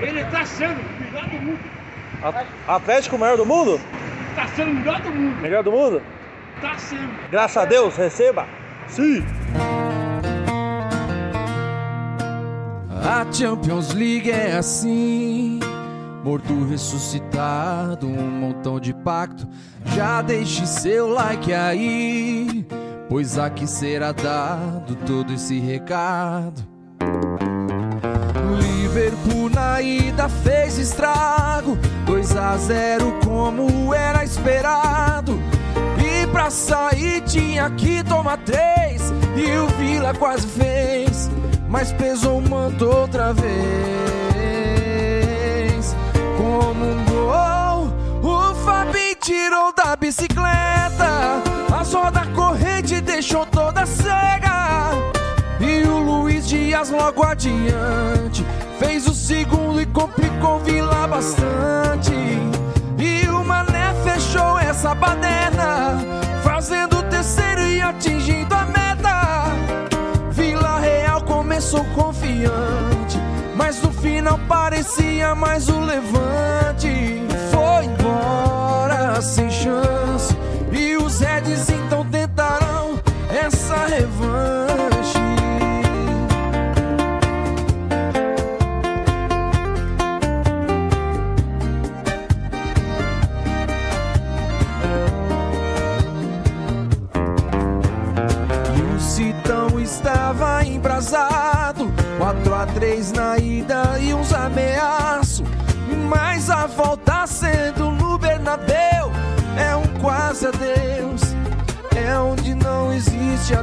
Ele tá sendo o melhor do mundo. Atlético maior do mundo? Tá sendo o melhor do mundo. Melhor do mundo? Tá sendo. Graças a Deus, receba. Sim. A Champions League é assim, morto ressuscitado, um montão de pacto. Já deixe seu like aí, pois aqui será dado todo esse recado. Liverpool na ida fez estrago, 2-0 como era esperado. E pra sair tinha que tomar 3, e o Vila quase fez, mas pesou o manto outra vez. Como um gol, o Fabi tirou da bicicleta, as rodas corrente deixou toda cega. E o Luiz Dias logo adiante fez o segundo e complicou o Vila bastante. E o Mané fechou essa baderna, fazendo o terceiro e atingindo a meta. Vila Real começou confiante, mas no final parecia mais o Levante. Foi embora sem chance, e os Reds então tentarão essa revanche. Estava embrasado, 4-3 na ida e uns ameaços. Mas a volta sendo no Bernabéu é um quase adeus, é onde não existe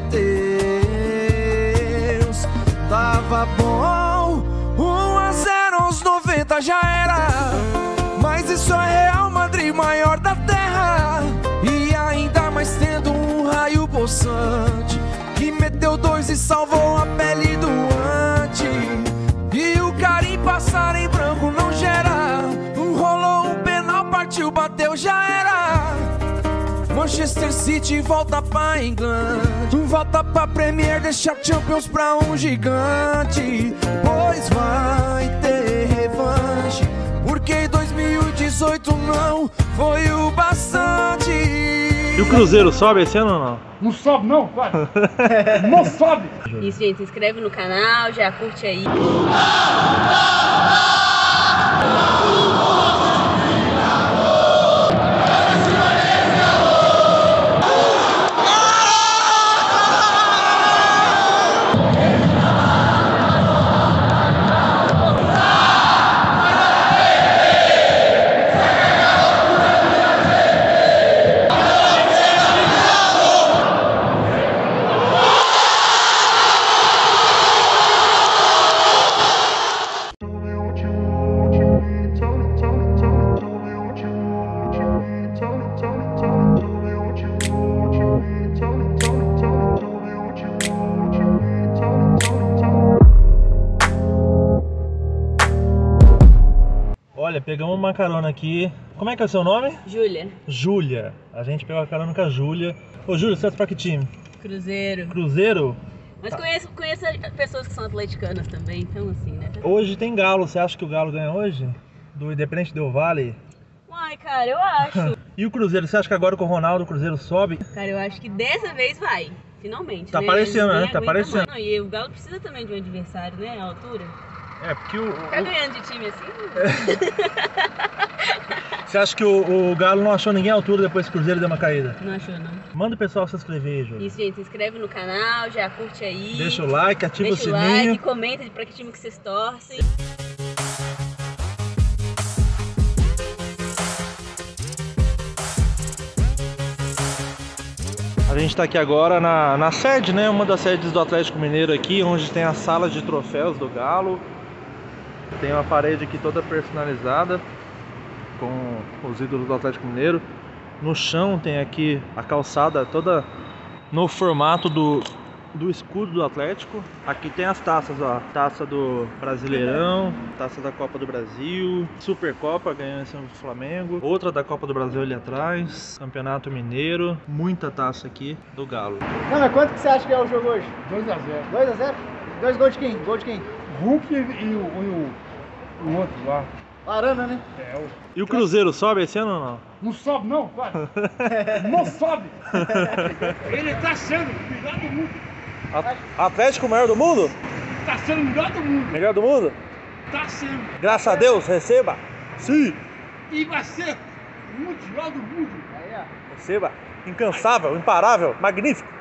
adeus. Tava bom, 1-0 aos 90 já era, mas isso é Real Madrid, maior da terra. E ainda mais tendo um raio possante que meteu 2 e salvou a pele do ante. E o Karim passar em branco não gera, rolou um penal, partiu, bateu, já era. Manchester City volta pra England, volta pra Premier, deixa Champions pra um gigante. Pois vai ter revanche, porque em 2018 não foi o bastante. E o Cruzeiro sobe esse ano ou não? Não sobe não, vai. Não sobe. Isso, gente, se inscreve no canal, já curte aí. Olha, pegamos uma carona aqui. Como é que é o seu nome? Júlia. Júlia. A gente pegou a carona com a Júlia. Ô Júlia, você é pra que time? Cruzeiro. Cruzeiro? Mas conheço pessoas que são atleticanas também, então assim, né? Hoje tem Galo. Você acha que o Galo ganha hoje? Do Independente Del Valle? Uai, cara, eu acho. E o Cruzeiro? Você acha que agora com o Ronaldo o Cruzeiro sobe? Cara, eu acho que dessa vez vai. Finalmente. Tá né? aparecendo, né? Tá Aguenta aparecendo. mais. Não, e o Galo precisa também de um adversário, né? A altura. É, porque o... Tá ganhando de time assim? Você acha que o Galo não achou ninguém à altura depois que o Cruzeiro deu uma caída? Não achou, não. Manda o pessoal se inscrever aí, Júlia. Isso, gente, se inscreve no canal, já curte aí. Deixa o like, ativa o Deixa o sininho. like, comenta pra que time que vocês torcem. A gente está aqui agora na sede, né? Uma das sedes do Atlético Mineiro aqui, onde tem a sala de troféus do Galo. Tem uma parede aqui toda personalizada com os ídolos do Atlético Mineiro. No chão tem aqui a calçada toda no formato do escudo do Atlético. Aqui tem as taças, ó. Taça do Brasileirão, taça da Copa do Brasil, Supercopa ganhando em cima do Flamengo, outra da Copa do Brasil ali atrás, Campeonato Mineiro, muita taça aqui do Galo. Não, mas quanto que você acha que é o jogo hoje? 2-0. 2-0? 2 gols de quem? Gol de quem? Hulk e o O outro lá. Arana, né? É, E o Cruzeiro sobe esse ano ou não? não sobe não, pai. Não sobe. Ele tá sendo o melhor do mundo. Atlético maior do mundo? Tá sendo o melhor do mundo. Melhor do mundo? Tá sendo. Graças a Deus, receba. Sim. E vai ser o mundial do mundo. Aí, ó. Receba. Incansável, imparável, magnífico.